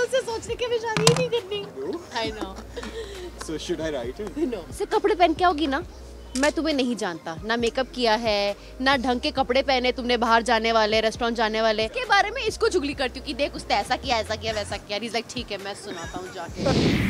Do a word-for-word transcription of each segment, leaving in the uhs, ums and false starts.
मुझसे सोचने के भी शादी नहीं करनी। I know. So should I write it? No. से कपड़े पहन के आओगी ना, मैं तुम्हें नहीं जानता, ना मेकअप किया है, ना ढंग के कपड़े पहने तुमने, बाहर जाने वाले, रेस्टोरेंट जाने वाले के बारे में इसको चुगली करती हूँ कि देख उसने ऐसा किया, ऐसा किया, वैसा किया। He's like ठीक है, मैं सुनाता हूँ जाके।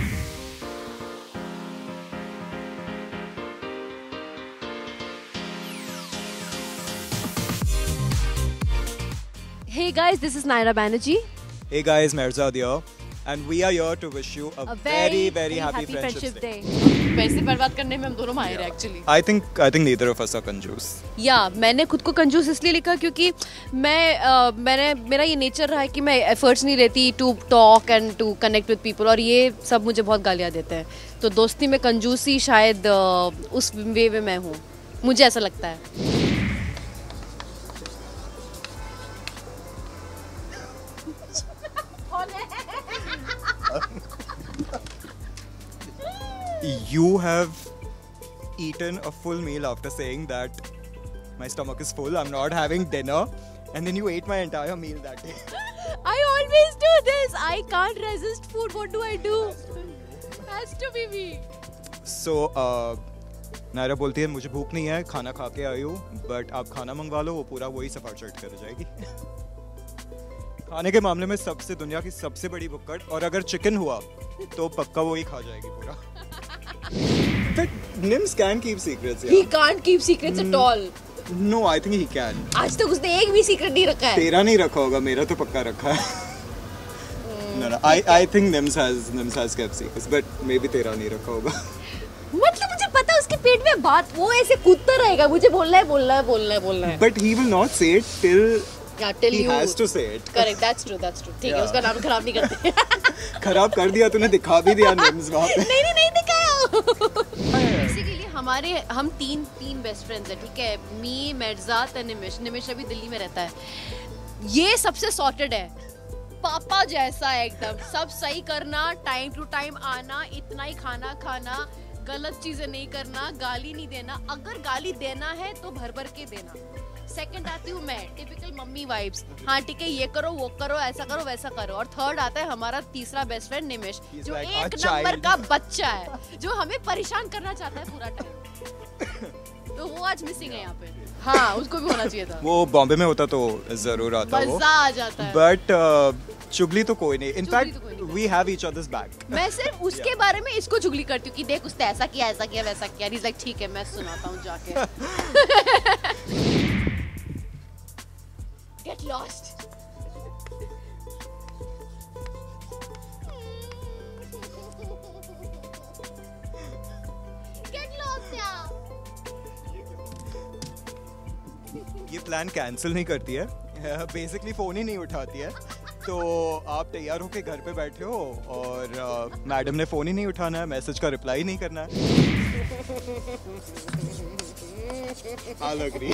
Hey guys, this is Naira Banerjee. Hey guys, Mirzad here, and we are here to wish you a, A very, very, very, very happy, happy Friendship, Friendship Day. Day. पैसे बर्बाद करने में हम दोनों माहिर हैं actually. I think I think neither of us are कंजूस। या मैंने खुद को कंजूस इसलिए लिखा क्योंकि मैं uh, मैंने मेरा ये नेचर रहा है कि मैं एफर्ट्स नहीं लेती to talk and to connect with people, और ये सब मुझे बहुत गालियाँ देते हैं। तो दोस्ती में कंजूसी शायद uh, उस वे में मैं हूँ, मुझे ऐसा लगता है। You have eaten a full meal after saying that my stomach is full, I'm not having dinner, and then you ate my entire meal that day. I always do this. I can't resist food. What do I do? Has to be me. So, uh, Naira बोलती है मुझे भूख नहीं है, खाना खा के आई हूँ, बट आप खाना मंगवा लो, वो पूरा वही सफर चट कर जाएगी। खाने के मामले में सबसे दुनिया की सबसे बड़ी भुक्कड़, और अगर चिकन हुआ तो पक्का वो ही खा जाएगी पूरा। But Nims can keep secrets, yeah. He can't keep secrets at all. No, I think he can. आज तक उसने एक भी सीक्रेट नहीं रखा है। तेरा नहीं रखा होगा, मेरा तो पक्का रखा है। No, no, I I think Nims has Nims has kept secrets, but maybe तेरा नहीं रखा होगा। मतलब मुझे पता है उसके पेट में बात, वो ऐसे कूदता रहेगा, मुझे बोलना है बोलना है बोलना है बोलना है। But he will not say it till Yeah, till he you has to say it. Correct, that's true, that's true. ठीक है, Yeah. उसका नाम खराब नहीं करते। खराब कर दिया तूने, दिखा भी दिया Nims वहाँ पे। नहीं नहीं नहीं दिखाया। बेसिकली हमारे हम तीन तीन बेस्ट फ्रेंड्स हैं, ठीक है, मी, मिर्जात और निमिश। निमिश अभी दिल्ली में रहता है। ये सबसे सॉर्टेड है, पापा जैसा है एकदम, सब सही करना, टाइम टू टाइम आना, इतना ही खाना खाना, गलत चीजें नहीं करना, गाली नहीं देना, अगर गाली देना है तो भर भर के देना। सेकंड आती हूँ मैं, टिपिकल मम्मी वाइब्स, हाँ ठीक है ये करो वो करो ऐसा करो वैसा करो। और थर्ड आता है हमारा तीसरा बेस्ट फ्रेंड निमिश, जो like एक a नंबर child. का बच्चा है, जो हमें परेशान करना चाहता है पूरा टाइम। तो वो आज मिसिंग है यहाँ पे। हाँ, उसको भी होना चाहिए था। वो बॉम्बे में होता तो जरूर आता वो। मजा आ जाता है। बट uh, चुगली तो कोई नहीं। इनफैक्ट तो we have each other's back. मैं सिर्फ उसके yeah. बारे में इसको चुगली करती हूँ कि देख उसने ऐसा किया ऐसा किया वैसा किया। He's like ठीक है, मैं सुनाता हूँ जाके। Get lost. Get lost यार। ये प्लान कैंसिल नहीं करती है, बेसिकली फोन ही नहीं उठाती है। तो आप तैयार होके घर पे बैठे हो और मैडम uh, ने फोन ही नहीं उठाना है, मैसेज का रिप्लाई नहीं करना है। I'll agree.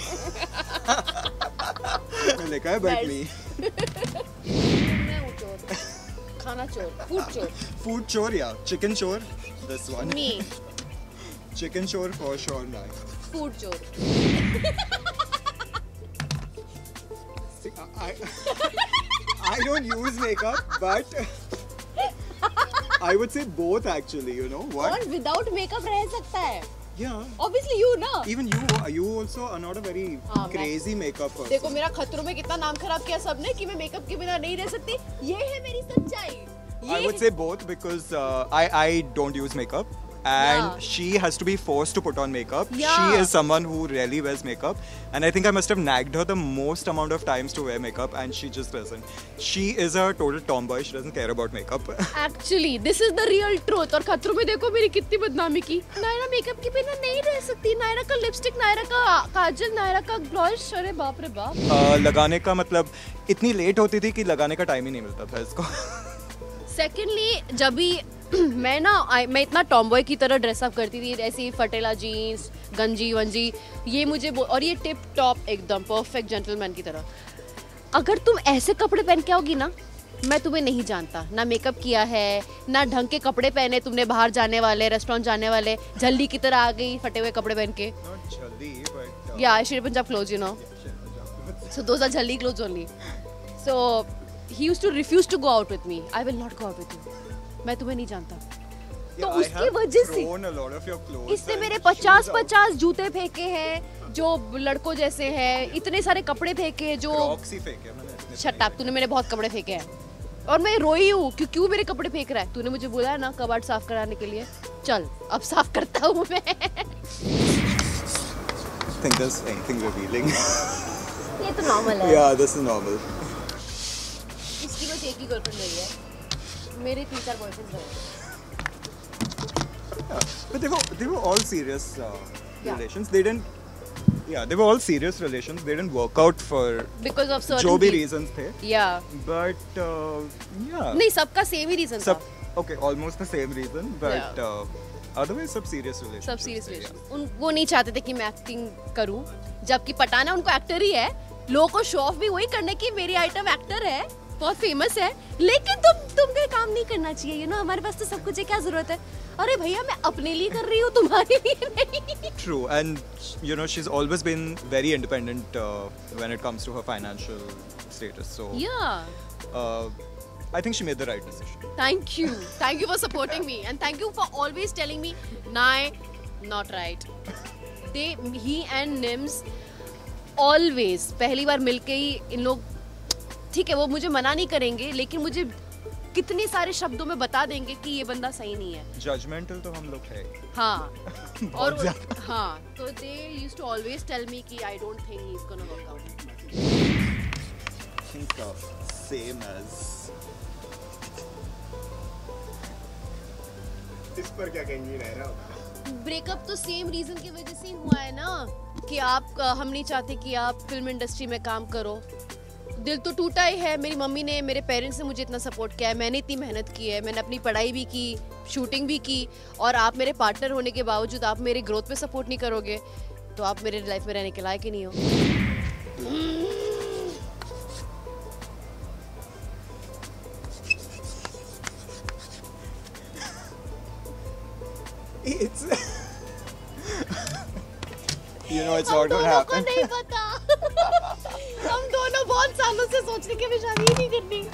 लिखा है बट मी। मैं हूँ चोर, खाना चोर, फूड चोर। फूड चोर या चिकन चोर? This one. Me. Chicken chore for sure now. Food चोर। I, I don't use makeup, but I would say both actually. You know what? और विदाउट मेकअप रह सकता है। Yeah. Obviously you ना। Even you, you also are not a very हाँ, crazy makeup person. देखो मेरा खतरों में कितना नाम खराब किया सबने कि मैं मेकअप के बिना नहीं रह सकती। ये है मेरी सच्चाई। I would say both because uh, I I don't use makeup. And Yeah. she has to be forced to put on makeup. Yeah. She is someone who really wears makeup, and I think I must have nagged her the most amount of times to wear makeup, and she just doesn't. She is a total tomboy. She doesn't care about makeup. Actually, this is the real truth. और खतरों में देखो मेरी कितनी बदनामी की। Naira makeup के बिना नहीं रह सकती। नायरा का लिपस्टिक, नायरा का काजल, नायरा का ब्लश, अरे बाप रे बाप। uh, लगाने का मतलब इतनी लेट होती थी कि लगाने का टाइम ही नहीं मिलता था इसको। सेकेंडली जब भी मैं ना I, मैं इतना टॉमबॉय की तरह ड्रेसअप करती थी, ऐसी फटेला जीन्स, गंजी वंजी, ये मुझे और ये टिप टॉप एकदम परफेक्ट जेंटलमैन की तरह। अगर तुम ऐसे कपड़े पहन के आओगी ना, मैं तुम्हें नहीं जानता, ना मेकअप किया है, ना ढंग के कपड़े पहने तुमने, बाहर जाने वाले, रेस्टोरेंट जाने वाले, झल्ली की तरह आ गई फटे हुए कपड़े पहन के। Not जल्दी, but uh, Yeah, Shri Punjab clothes, you know. So those are jhalli clothes only. So he used to refuse to go out with me. I will not go out with you. मैं तुम्हें नहीं जानता. तो उसकी वजह से इसने मेरे पचास पचास जूते फेंके हैं जो लड़कों जैसे हैं, इतने सारे कपड़े फेंके जो शट अप, तूने मेरे बहुत कपड़े फेंके हैं और मैं रोई हूँ क्यों क्यों मेरे कपड़े फेंक रहा है. तूने मुझे बोला है ना कबाड़ साफ कराने के लिए, चल अब साफ करता हूँ मैं. think there's anything revealing. ये तो नॉर्मल है. Yeah, this is normal. इसकी बस एक ही गर्लफ्रेंड रही है, मेरे तीन चार बॉयफ्रेंड्स रहे. Yeah, but they were they were all serious uh, Yeah. relations. They didn't. Yeah, they were all serious relations. They didn't work out for Because of certain जो भी things. reasons थे. Yeah. But uh, yeah. नहीं, सबका same ही reason था. सब okay, almost the same reason, but Yeah. uh, otherwise सब serious relations. सब serious relation. उन वो नहीं चाहते थे कि मैं एक्टिंग करूं, जबकि पटाना उनको एक्टर ही है. लोगों को शो ऑफ भी वही करने की मेरी आइटम एक्टर है, बहुत फेमस है, लेकिन तुम तुमको काम नहीं करना चाहिए. यू नो हमारे पास तो सब कुछ है, क्या जरूरत है. अरे भैया मैं अपने लिए कर रही हूँ, तुम्हारे लिए नहीं. True, and you know she's always been very independent uh, when it comes to her financial status. So Yeah. uh, I think she made the right decision. Thank you. Thank you for supporting me and thank you for always telling me, Nai, not right. They, he and Nims always पहली बार मिलके ही इन लोग, ठीक है वो मुझे मना नहीं करेंगे, लेकिन मुझे कितने सारे शब्दों में बता देंगे कि ये बंदा सही नहीं है. Judgmental तो हम लोग है. हाँ. और ज्यादा. हाँ, तो they used to always tell me कि I don't think he's gonna work out. I think uh, same as. इस पर क्या कहेंगी नैरा? ब्रेकअप तो सेम रीजन की वजह से ही हुआ है ना, कि आप हम नहीं चाहते कि आप फिल्म इंडस्ट्री में काम करो. दिल तो टूटा ही है. मेरी मम्मी ने, मेरे पेरेंट्स ने मुझे इतना सपोर्ट किया है, मैंने इतनी मेहनत की है, मैंने अपनी पढ़ाई भी की, शूटिंग भी की, और आप मेरे पार्टनर होने के बावजूद आप मेरे ग्रोथ पे सपोर्ट नहीं करोगे तो आप मेरे लाइफ में रहने के लायक ही नहीं हो. It's you know it's हम not gonna दोनों को happen. नहीं पता. हम दोनों बहुत सालों से सोच रहे कि हमें शादी ही नहीं करनी.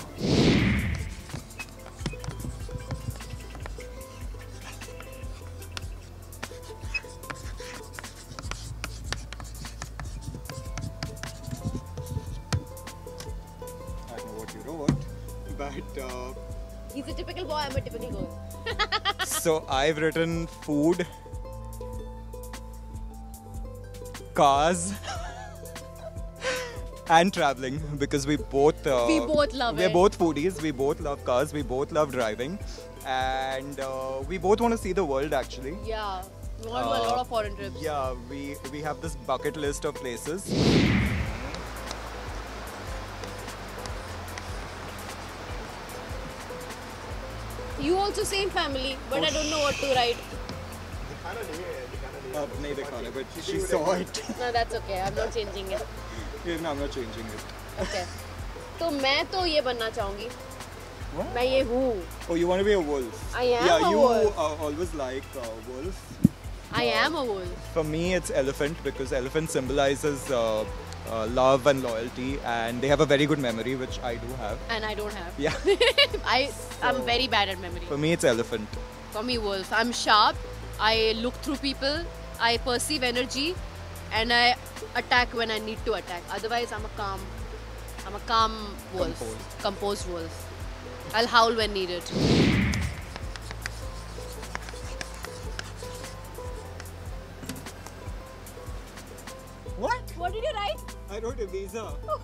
I don't know what you wrote, but uh, He's a typical boy, I'm a typical girl. so I've written food, cars, and traveling because we both uh, We both love we're it. both foodies. We both love cars. We both love driving, and uh, we both want to see the world. Actually, Yeah, we want to do a lot of foreign trips. yeah, we we have this bucket list of places. You also same family, but I don't know what to write. दिखाना नहीं है, दिखाना नहीं है. Uh, nahi dikhane, but she saw it. No, that's okay. I'm not changing it. Even I'm not changing it. Okay. तो मैं तो ये बनना चाहूँगी. What? मैं ये हूँ. Oh, you want to be a wolf? I am Yeah, a you wolf. uh, always like uh, wolf. I am a wolf. For me, it's elephant because elephant symbolizes uh, uh, love and loyalty, and they have a very good memory, which I do have. And I don't have. Yeah. I I'm very bad at memory. For me, it's elephant. For me, wolf. I'm sharp. I look through people. I perceive energy, and I attack when I need to attack. Otherwise, I'm a calm. I'm a calm wolf. Composed. Composed wolf. I'll howl when needed. What? What did you write? I wrote Ibiza.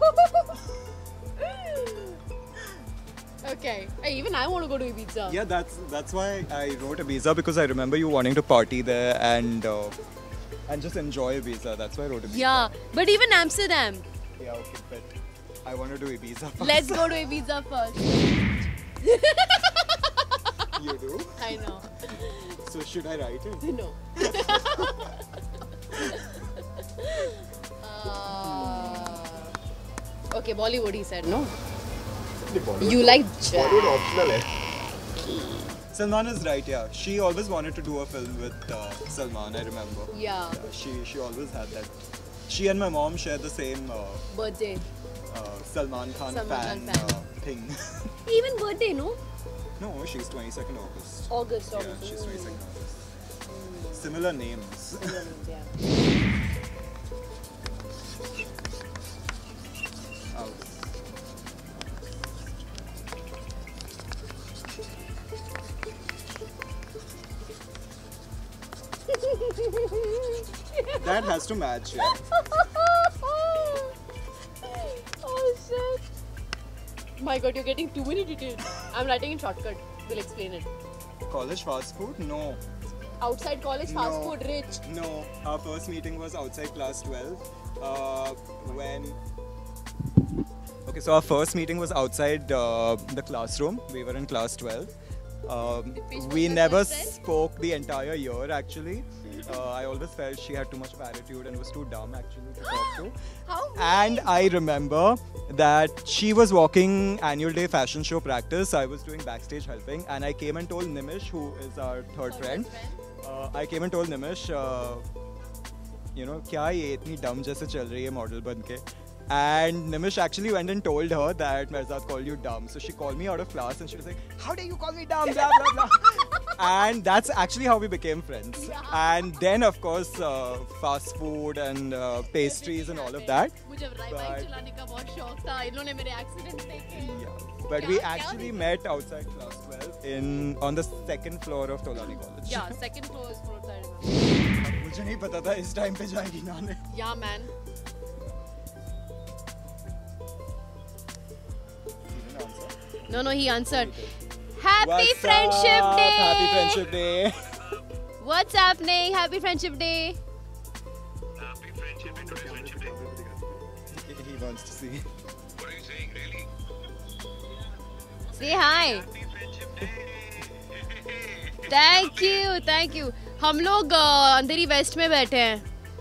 Okay. Hey, even I want to go to Ibiza. Yeah, that's that's why I wrote Ibiza because I remember you wanting to party there and uh, and just enjoy Ibiza. That's why I wrote Ibiza. Yeah, but even Amsterdam. Yeah, okay, but I want to do Ibiza first. Let's go to Ibiza first. You do? I know. So should I write it? No. uh, okay, Bollywood. He said no. Bollywood You like jazz. Bollywood optional है. Salman is right. Yeah, she always wanted to do a film with uh, Salman. I remember. Yeah. Yeah, she she always had that. She and my mom share the same uh, Birthday. uh, Salman Khan Salman fan, Khan fan. Uh, thing. Even birthday, no? No, she's twenty-second August. August, Yeah, August. she's twenty-second August. Similar names. Out. That has to match, yeah. Oh shit. My god, you're getting too many details. I'm writing in shortcut. We'll explain it. College fast food? No. Outside college, fast No. food, rich. No. Our first meeting was outside class twelve. Uh, when. Okay, so our first meeting was outside uh, the classroom. We were in class twelve. Um, Facebook we was never best friend? spoke the entire year actually. Uh, I always felt she had too much of attitude and was too dumb actually to talk to. How? And I remember that she was walking annual day fashion show practice. I was doing backstage helping, and I came and told Nimish, who is our third friend. Uh, I came and told Nimish, uh, you know, क्या ये इतनी dumb जैसे चल रही है model बन के. And Nimish actually went and told her that Merzad called you dumb. So she called me out of class and she was like, how dare you call me dumb, blah, blah, blah. And that's actually how we became friends. Yeah. And then, of course, uh, fast food and uh, pastries and all of that. मुझे bike But- चलाने का बहुत शौक था. इन्होंने मेरे accidents देखे. Yeah. But क्या- we क्या actually देखा? met outside class twelve in on the second floor of Tolani College. Yeah, second floor is floor side. मुझे नहीं पता था इस टाइम पे जाएगी नाने. Yeah, man. No, no, he answered. Happy What's Friendship up? Day! Happy Friendship Day! What's happening? Happy Friendship Day! Happy friendship and today's friendship day. He wants to see. What are you saying, really? Say hi. Happy friendship day. Thank you, thank you. हम लोग अ, अंधेरी waste में बैठे हैं.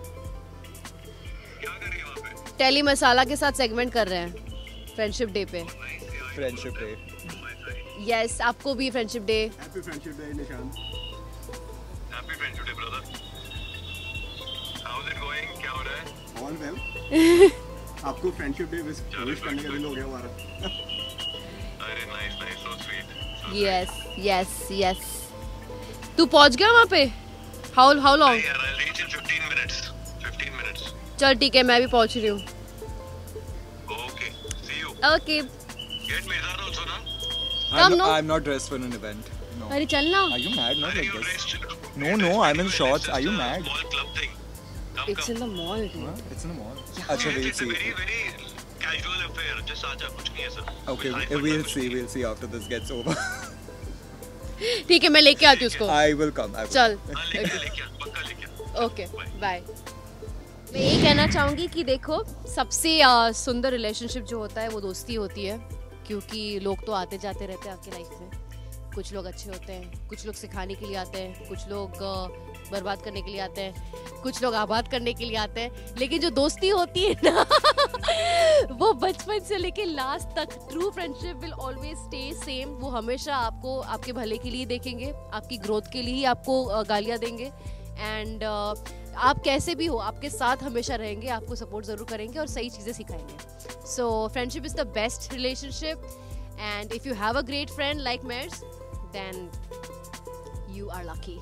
क्या कर रही है वहाँ पे? टेली मसाला के साथ सेगमेंट कर रहे हैं फ्रेंडशिप डे पे. Nice, yeah. Friendship Day. My side. Yes, आपको भी friendship day. Happy Friendship Day, Nishan. Happy friendship day, brother. How's it going? क्या हो रहा है? All well. आपको Friendship Day wish चलो, wish करने का good, दिन हो गया हमारा. अरे nice, nice, so sweet. So yes yes yes. तू पहुंच गया वहाँ पे? How how sweet. Long? Hey, यार, I'll reach in fifteen minutes. fifteen minutes. चल ठीक है, मैं भी पहुंच रही हूँ. Okay. See you. Okay. Get Mirzad also, na? Come, I'm, no. I'm not dressed for an event. No. अरे चलना. Are you mad? Not Are like you this. dressed? No, no, I'm in Anyway, shorts. it's Are you just a mad? Small club thing. Come, It's come. in the mall. Huh? It's in the mall. Yes, Acha, we'll it's a see. very, very casual affair. Just आजा, कुछ नहीं है sir. Okay, We'll we- hide we'll कुछ see. नहीं. We'll see after this gets over. ठीक है, मैं लेके आती हूँ उसको. I will come. I will. चल. हाँ, लेके आ, लेके आ, पक्का लेके आ. Okay bye. मैं ये कहना चाहूँगी कि देखो, सबसे अ, सुंदर रिलेशनशिप जो होता है वो दोस्ती होती है, क्योंकि लोग तो आते जाते रहते हैं आपकी लाइफ में. कुछ लोग अच्छे होते हैं, कुछ लोग सिखाने के लिए आते हैं, कुछ लोग अ, बर्बाद करने के लिए आते हैं, कुछ लोग आबाद करने के लिए आते हैं. लेकिन जो दोस्ती होती है ना वो बचपन से लेके लास्ट तक, true friendship will always stay same. वो हमेशा आपको आपके भले के लिए देखेंगे, आपकी ग्रोथ के लिए ही आपको अ, गालियाँ देंगे. एंड आप कैसे भी हो, आपके साथ हमेशा रहेंगे, आपको सपोर्ट ज़रूर करेंगे और सही चीज़ें सिखाएंगे. So friendship is the best relationship, and if you have a great friend like मेर्स, then you are lucky.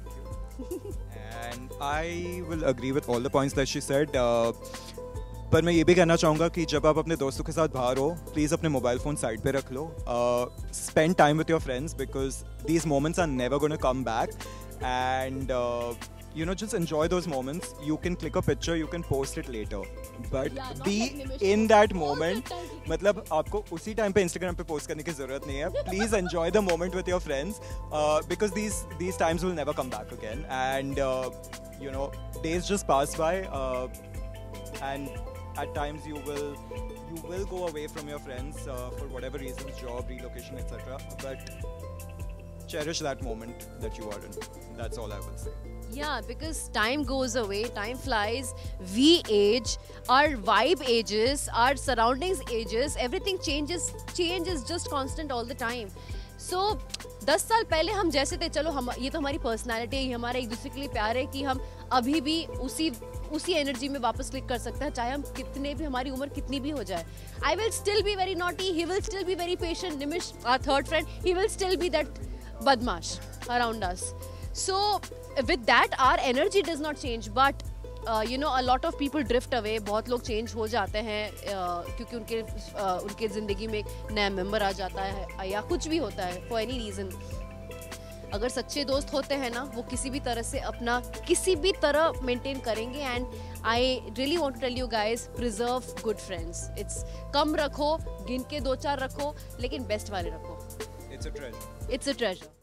And I will agree with all the points that she said. Uh, पर मैं ये भी कहना चाहूँगा कि जब आप अपने दोस्तों के साथ बाहर हो, प्लीज़ अपने मोबाइल फ़ोन साइड पे रख लो. Spend time with your friends because these moments are never gonna come back. And you know, just enjoy those moments. You can click a picture, you can post it later, but Yeah, not be like Nimish. in that All the moment. time. मतलब आपको उसी time पे Instagram पे post करने की जरूरत नहीं है. Please enjoy the moment with your friends uh, because these these times will never come back again. And uh, you know, days just pass by, uh, and at times you will you will go away from your friends uh, for whatever reasons, job, relocation, et cetera. But cherish that moment that you are in. That's all I will say. Yeah, because time goes away, time flies, we age, our vibe ages, our surroundings ages, everything changes, change is just constant all the time. So दस साल पहले हम जैसे थे, चलो हम ये तो हमारी पर्सनालिटी है, हमारा एक दूसरे के लिए प्यार है कि हम अभी भी उसी उसी एनर्जी में वापस क्लिक कर सकते हैं, चाहे हम कितने भी, हमारी उम्र कितनी भी हो जाए. I will still be very naughty, he will still be very patient. Nimish, our third friend, he will still be that बदमाश around us. So with that our energy does not change, but you know a lot of people drift away. बहुत लोग change हो जाते हैं uh, क्योंकि उनके uh, उनके ज़िंदगी में एक नया मेंबर आ जाता है या कुछ भी होता है फॉर एनी रीज़न. अगर सच्चे दोस्त होते हैं ना, वो किसी भी तरह से अपना किसी भी तरह मेंटेन करेंगे. And I really want to tell you guys, preserve good friends. It's कम रखो, गिन के दो चार रखो, लेकिन बेस्ट वाले रखो. It's a treasure. It's a treasure.